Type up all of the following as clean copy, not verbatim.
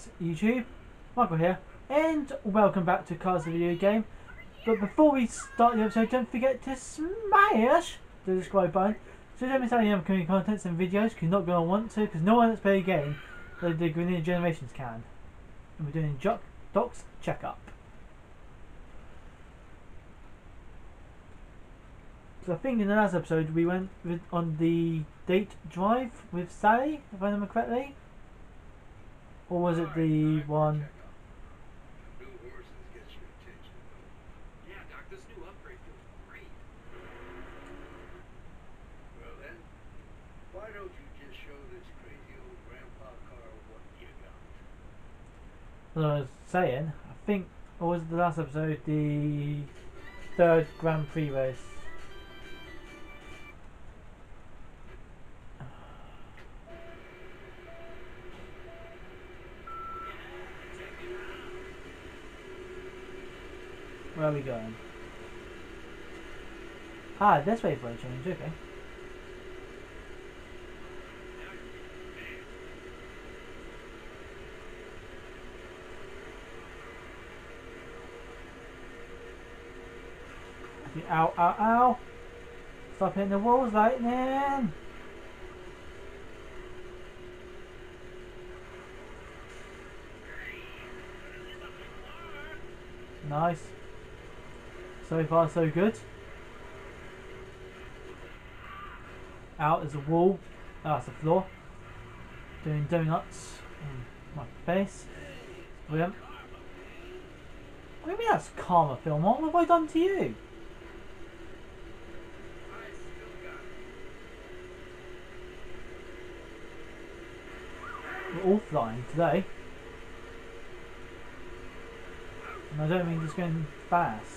Greetings YouTube, Michael here, and welcome back to Cars the Video Game. But before we start the episode, don't forget to smash the subscribe button so you don't miss out on any upcoming contents and videos, because you're not going to want to, because no one that's played a game like the Grenadier Generations can. And we're doing Doc's Checkup. So I think in the last episode we went on the date drive with Sally, if I remember correctly. Or was it the one? New horses gets your attention. Yeah, Doc, this new upgrade feels great. Well then, why don't you just show this crazy old grandpa car what you got? As I was saying, I think, or was it the last episode, the third Grand Prix race? Where are we going? Ah, this way for a change, okay. Ow, ow, ow! Stop hitting the walls, lightning! Nice. So far so good. Out is a wall. Oh, that's the floor. Doing donuts in my face. Brilliant. What do you mean that's karma, film? What have I done to you? We're all flying today. And I don't mean just going fast.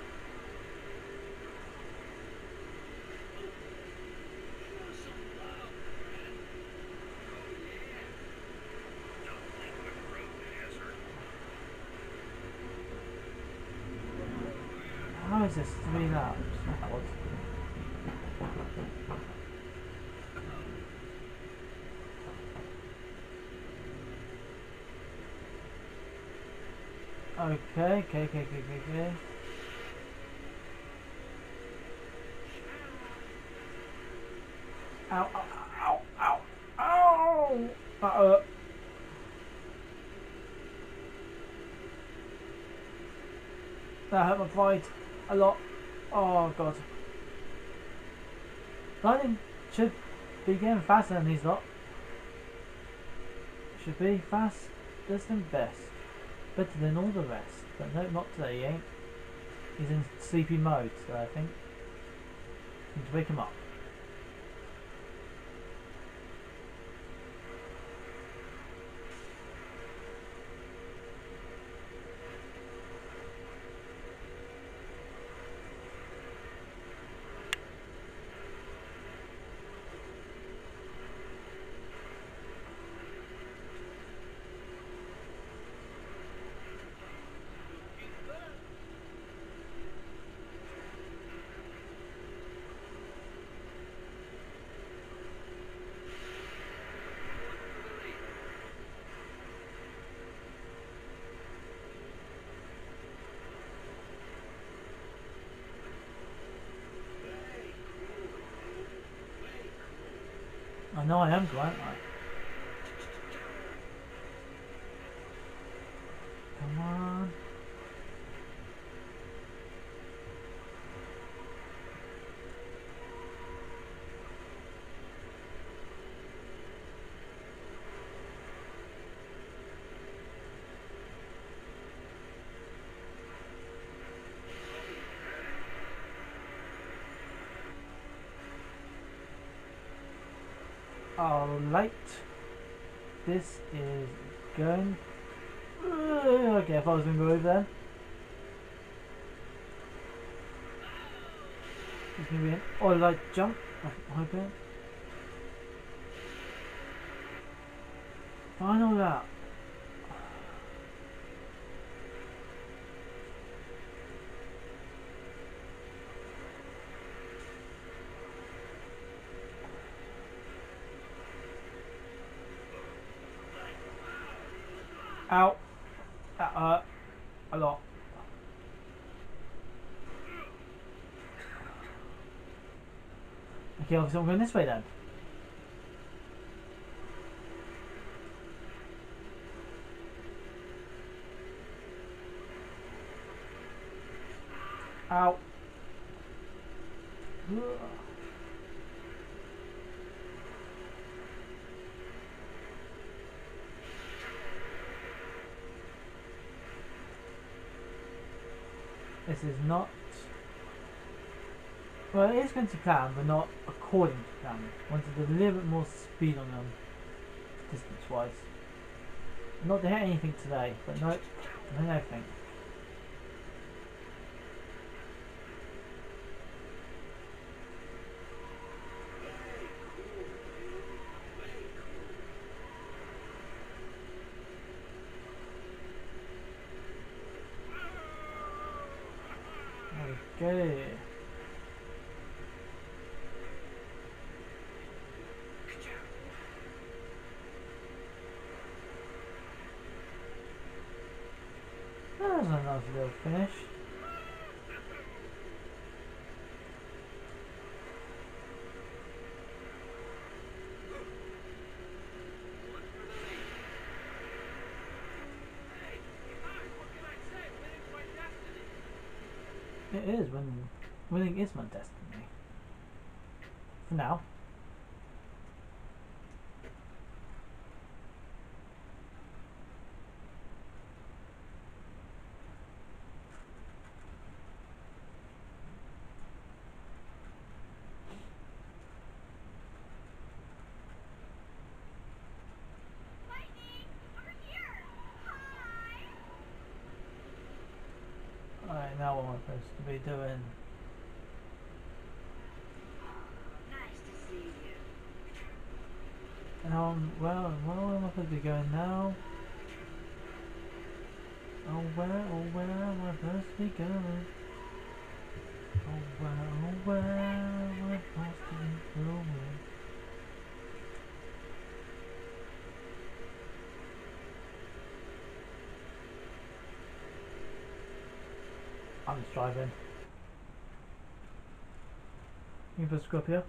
How is this 3 laps? That was. Okay. Ow, ow, ow, ow, ow! That hurt my pride a lot. Oh god. Lightning should be getting faster than these lot. Should be fastest and best. Better than all the rest. But no, not today, he ain't. He's in sleepy mode, so I think. Need to wake him up. I know I am, Grant. Come on. Alright, this is going. Okay, if I was going to go over there, it's going to be an all-light jump. I'm hoping. Final lap. Ow. That hurt. A lot. Okay, obviously I'm going this way then. Ow. This is not... Well, it is going to plan, but not according to plan. I wanted a little bit more speed on them, distance-wise. Not to hit anything today, but no, nothing. Okay. That was a nice little finish. It is when winning is my destiny. For now. Alright, now what am I supposed to be doing? Nice to see you. Where am I supposed to be going now? Oh, where am I supposed to be going? Oh, where am I supposed to be going? I'm just driving. You can go up here.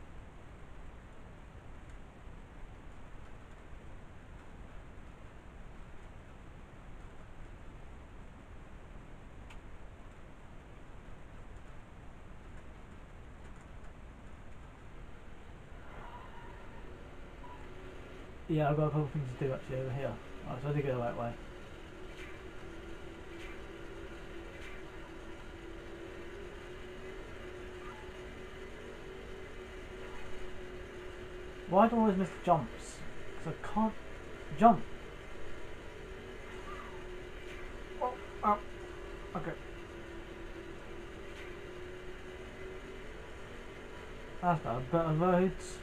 Yeah, I've got a couple of things to do actually over here. Oh, so I did go the right way. Why do I always miss the jumps? Because I can't jump. Oh, ow. Okay. That's better. Better roads.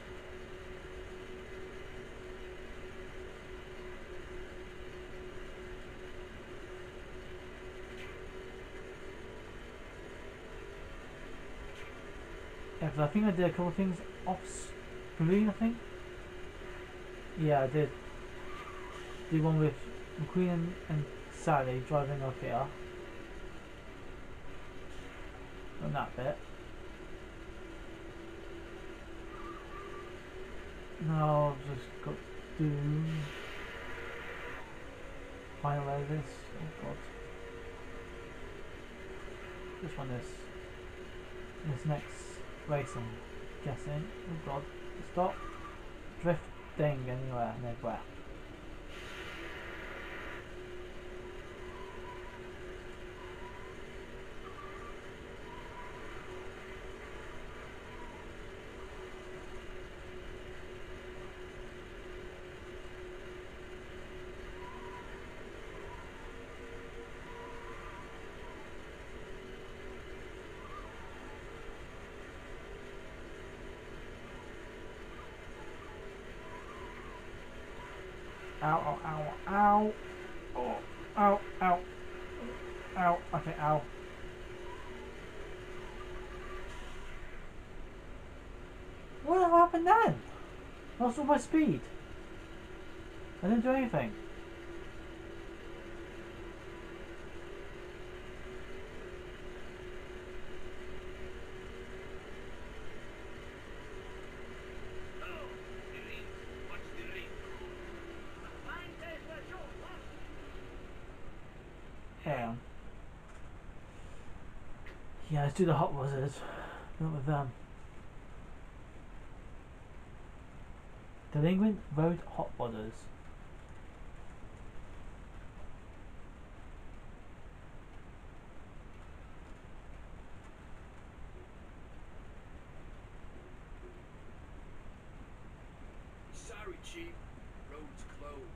Yeah, because I think I did a couple of things off screen, I think. Yeah, I did. The one with McQueen and Sally driving up here. On that bit. Now I've just got to finalize this. Oh god. This one is this next racing. Guessing. Oh god. Stop. Drifting anywhere and everywhere. Ow, ow, ow, ow. Oh, ow, ow. Ow, okay, ow. What happened then? I lost all my speed. I didn't do anything. Yeah. Yeah, let's do the hot buzzers. Not with them. Delinquent road hot buzzers. Sorry, Chief. Road's closed.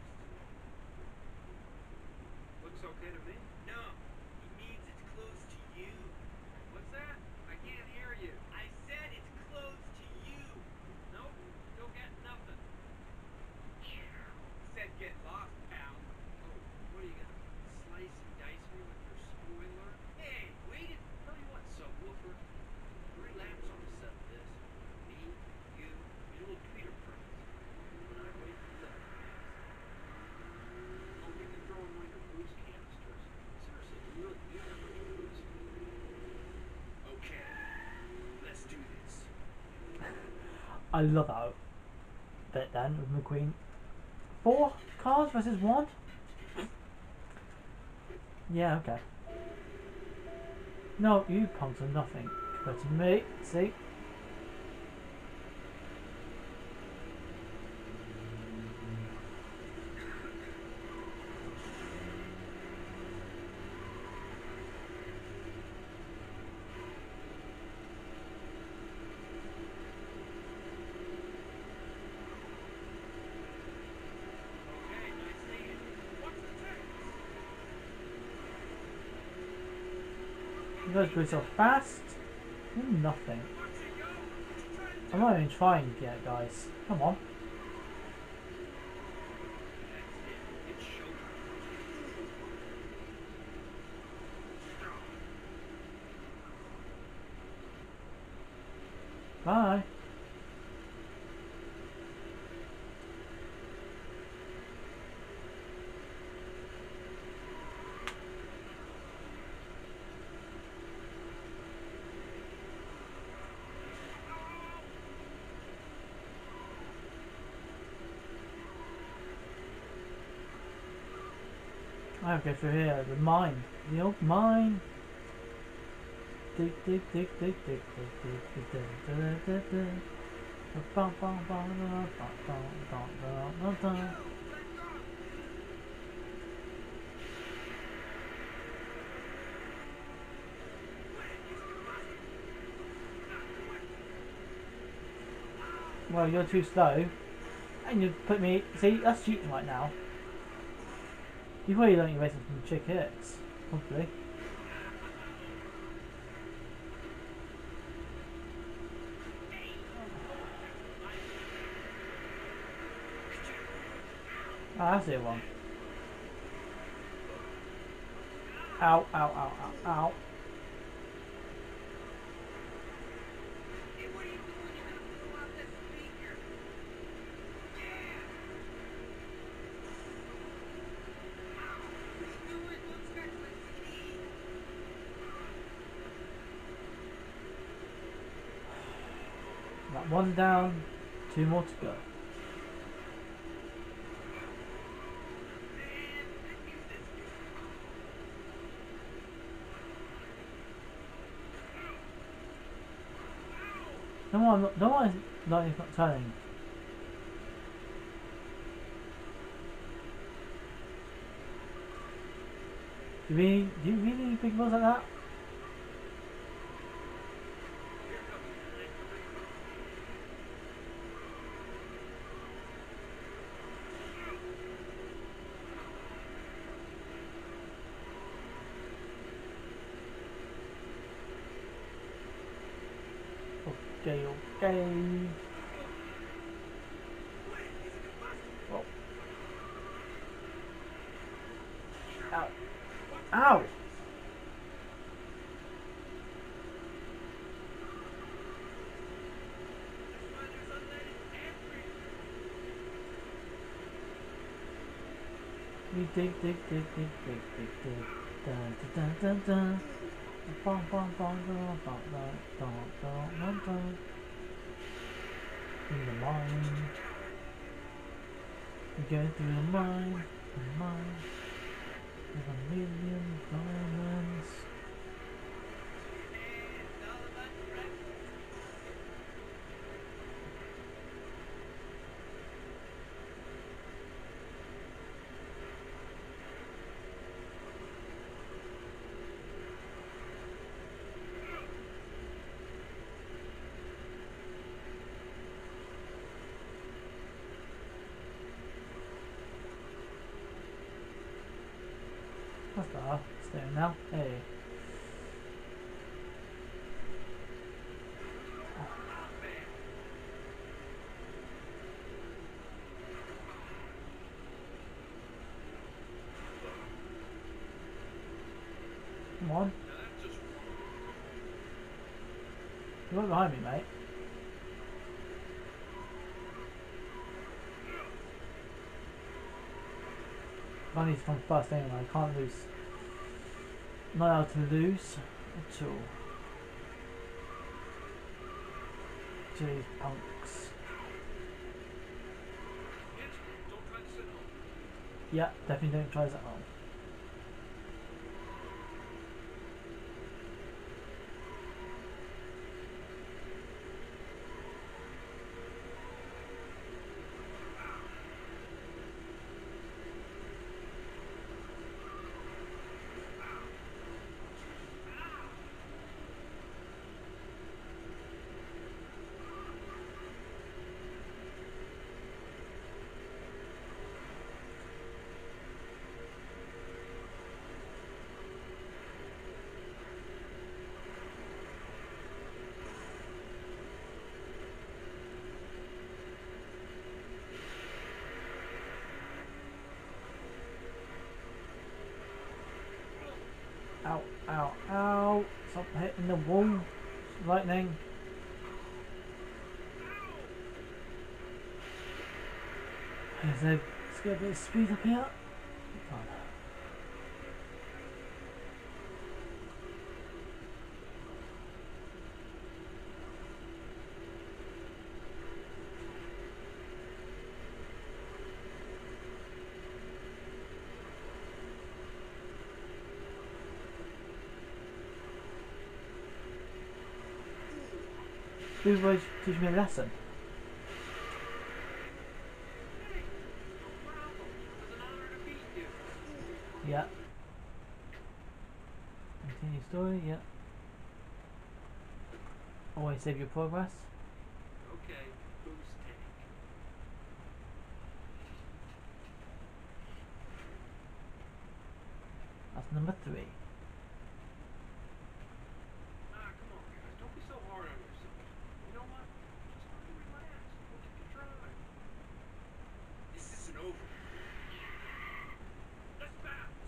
Looks okay to me. No, he means it's closed to you. What's that? I can't hear you. I said it's closed to you. Nope, still got nothing. Said get lost, pal. Oh, what do you got? Slice and dice me with your spoiler? Hey, wait it. Tell you what, subwoofer. Relapse on the set of this. Me, you, your little Peter Prince. When I wait for that. Oh, we can throw in one of your booze canisters. Seriously, you have much booze. Okay, let's do this. I love that bit then with McQueen. 4 cars versus 1? Yeah, okay. No, you punks are nothing compared to me. See? Okay, nice seeing you. What's the text? You guys go so fast. You're nothing. What's it go? What you trying to do? I'm not even trying yet, guys. Come on. That's it. It's showtime. Bye. I have to go through here. The mine. The old mine. Dig, dig, dig, dig, dig, dig, dig, dig, dig, dig, dig, dig. Bum, bum, bum, bum, bum, bum, bum, bum, bum, bum. Well, you're too slow. And you put me... See, that's cheating right now. You probably learned your racing from Chick Hicks. Probably. Ah, that's it one. Ow, ow, ow, ow, ow. Hey, what are you doing? You're gonna blow out that speaker. Yeah. Do it. Don't scratch my CD. That one down, 2 more to go. No one is not turning. Do you really need big balls like that? Okay, okay. Oh. Ow. Ow! You dig, dig, dig, dig, dig, dig, dig. Dun, dun, dun, dun, dun. Bum, bum, bum, bum, bum, bum, bum, bum, bum, bum. In the mine. We go through the mine, with $1 million. Ah, steering now. Hey. Come on. Now that's just You're right behind me, mate. I need to come fast anyway, I can't lose. Not allowed to lose at all. Jeez, punks. don't try to sit home. Yeah, definitely don't try this at home. Ow, ow, ow. Stop hitting the wall. Lightning. Let's get a bit of speed up here. Come on. Who's going to teach me a lesson? Hey, no problem. It was an honor to meet you. Yeah. Continue story, yeah. Always save your progress. Okay, boost tank. That's number 3. Ah, come on, guys. Don't be so hard on yourself. You know what? Just try and relax. Look at the drive. This isn't over. Let's bounce.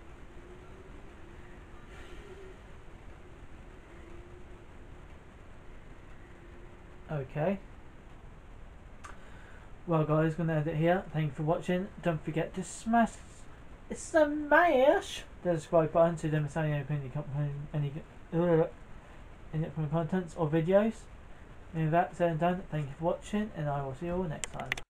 Okay. Well guys, gonna end it here. Thank you for watching. Don't forget to smash the subscribe button so you don't miss any upcoming contents or videos. And with that said and done, thank you for watching and I will see you all next time.